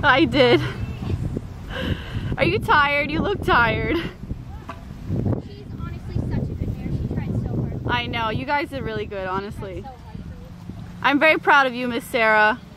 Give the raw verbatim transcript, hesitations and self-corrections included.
I did. Are you tired? You look tired. She's honestly such a good mare. She tried so hard. I know. You guys did really good, honestly. So hard for me. I'm very proud of you, Miss Sarah.